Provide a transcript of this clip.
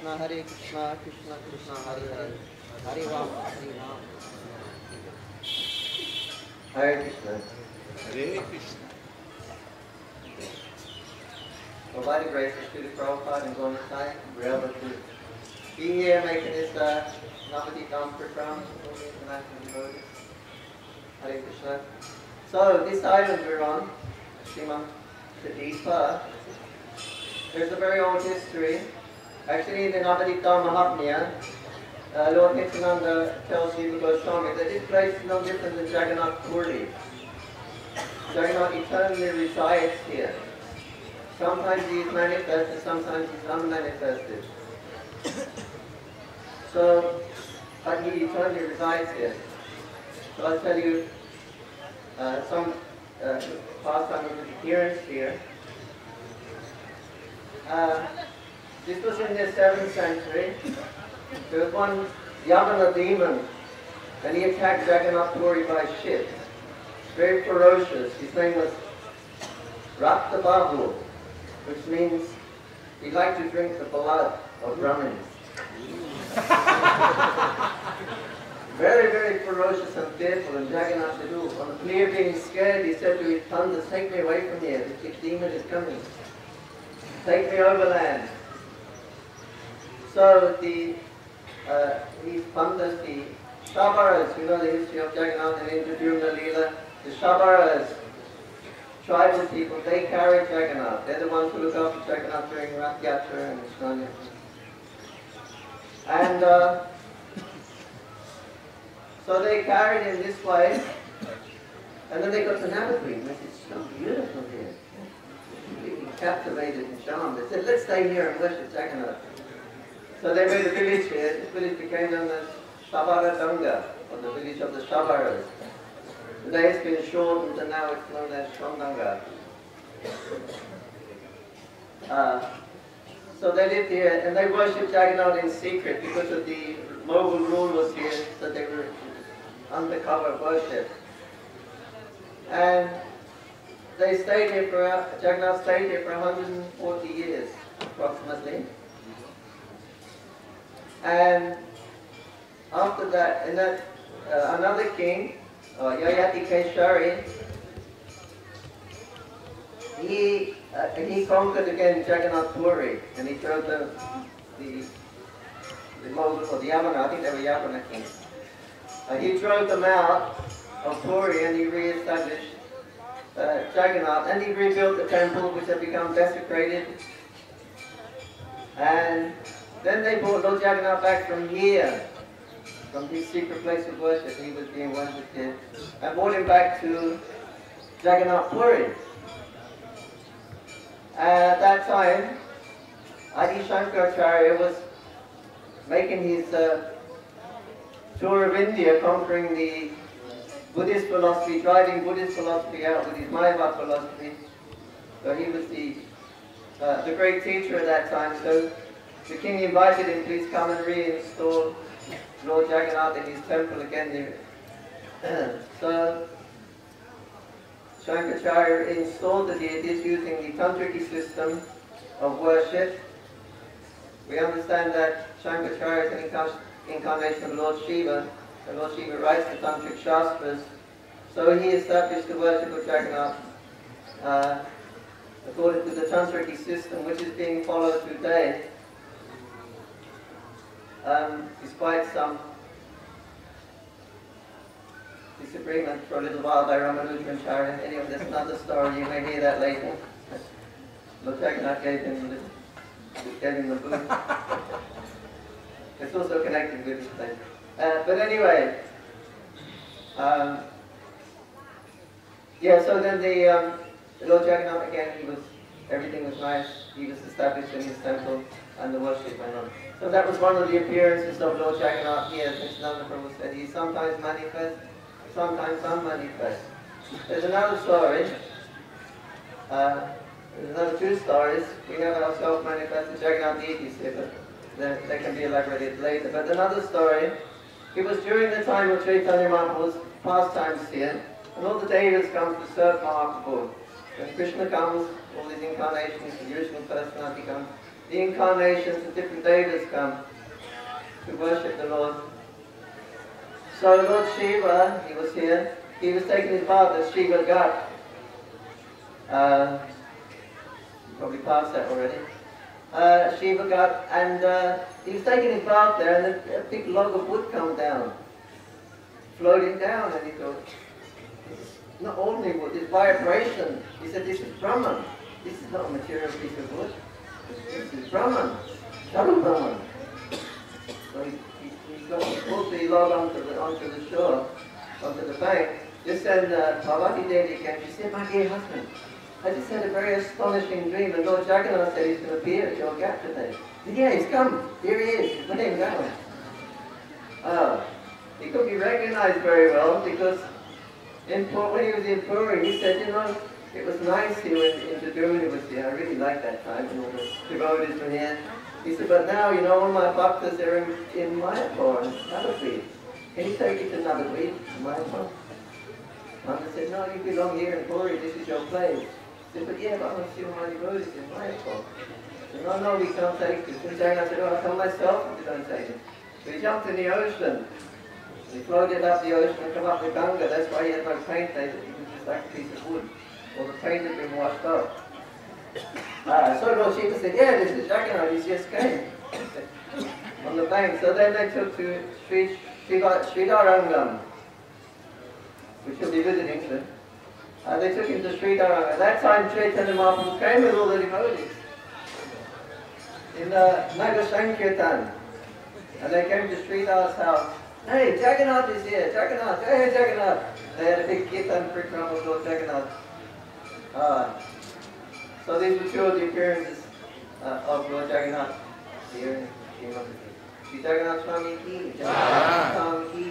Krishna, Krishna Krishna, Hare Hare, Hare Ram, Hare Ram. Hare Krishna. Hare Krishna. Well, by the grace of Srila Prabhupada and Gona Sai, we're able to be here making this Navadwip Mandala Parikrama for the international devotees. Hare Krishna. So, this island we're on, Srimad Sadipa, there's a very old history. Actually, in the Navadwip Mahatmya, Lord Nityananda tells Jiva Goswami that this place is no different than Jagannath Puri. Jagannath eternally resides here. Sometimes he is manifested, sometimes he is unmanifested. So, but he eternally resides here. So I'll tell you some pastime of his appearance here. This was in the 7th century. There was one Yavana demon, and he attacked Jagannath Puri by ship. Very ferocious. His name was Raktabahu, which means he liked to drink the blood of Brahmins. Very, very ferocious and fearful, and Jagannath said, on the plea of being scared, he said to his thunders, take me away from here, this demon is coming. Take me overland. So these thunders, the Shabaras, you know the history of Jagannath and Indradumna Leela, the Shabaras, tribal people, they carry Jagannath. They're the ones who look after Jagannath during Rath Yatra and Snanya. And so they carried him this way, and then they got to Navadwip, and they said, it's so beautiful here. Completely captivated and charmed. They said, let's stay here and worship Jagannath. So they made a village here. This village became known as Shabaradanga, or the village of the Shabaras. Today it's been shortened and now it's known as Shondanga. So they lived here and they worshipped Jagannath in secret because of the Mughal rulers here, so they were undercover worship. And they stayed here Jagannath stayed here for 140 years approximately. And after that, another king, Jayapataka, he conquered again Jagannath Puri, and he drove the Mughals, or the Yavana, I think they were Yavana kings. He drove them out of Puri and he re-established Jagannath, and he rebuilt the temple which had become desecrated. And then they brought Lord Jagannath back from here, from his secret place of worship. He was being worshipped here, and brought him back to Jagannath Puri. At that time, Adi Shankaracharya was making his tour of India, conquering the Buddhist philosophy, driving Buddhist philosophy out with his Mayavad philosophy. So he was the great teacher at that time. So the king invited him, please come and reinstall Lord Jagannath in his temple again. So Shankaracharya installed the deities using the tantric system of worship. We understand that Shankaracharya is an incarnation of Lord Shiva, and Lord Shiva writes the tantric shastras. So he established the worship of Jagannath according to the tantric system, which is being followed today. Despite some disagreement for a little while by Ramanuja and Charya. Anyway, that's another story, you may hear that later. Lord Jagannath gave him the boot. It's also connected with this thing. But anyway, yeah, so then the Lord Jagannath again, everything was nice. He was established in his temple and the worship went on. So that was one of the appearances of Lord Jagannath here, as Nanda Prabhu said. He sometimes manifests, sometimes unmanifest. There's another story. There's another two stories. We have our self-manifested Jagannath deities here, but they can be elaborated later. But another story, it was during the time of Chaitanya Mahaprabhu's pastimes here, and all the deities come to serve Mahaprabhu. When Krishna comes, all these incarnations, the original personality comes, the incarnations of different devas come to worship the Lord. So Lord Shiva, he was here. He was taking his bath at Shiva Ghat. You probably passed that already. Shiva Ghat, and he was taking his bath there, and a big log of wood come down, floating down, and he thought, this is not ordinary wood, it's vibration. He said, this is Brahman. This is not a material piece of wood. This is Brahman, Shadow Brahman. So he pulled the log onto the shore, onto the bank. Just then Parvati Devi came. She said, my dear husband, I just had a very astonishing dream, and Lord Jagannath said he's going to appear at your gap today. He said, yeah, he's come. Here he is. Let him go. He could be recognized very well because when he was in Puri, he said, you know, it was nice he went into Jananivasa. I really liked that time, and all the devotees were here. He said, but now, you know, all my bhaktas are in Mayapur and Navadwip. Can you take it to Navadwip, Mayapur? Mother said, no, you belong here in Puri, this is your place. He said, but yeah, but I want to see all my devotees in Mayapur. He said, no, we can't take it. And I said, oh, I'll come myself if you don't take it. So he jumped in the ocean. He floated up the ocean and come up the Ganga. That's why he had no paint there. He was just like a piece of wood. All the paint had been washed off. So Lord Shiva said, yeah, this is Jagannath, he just came on the bank. So then they took to Sridarangam, which will be visiting soon. They took him to Sridarangam. At that time, Chaitanya Mahaprabhu came with all the devotees in Naga Sankirtan. And they came to Sridar's house. Hey, Jagannath is here, Jagannath, hey Jagannath. They had a big Kirtan Parikrama of Lord Jagannath. So these were two of the appearances of Lord Jagannath here in Sri Jagannath Swami ki, Jagannath Swami ki.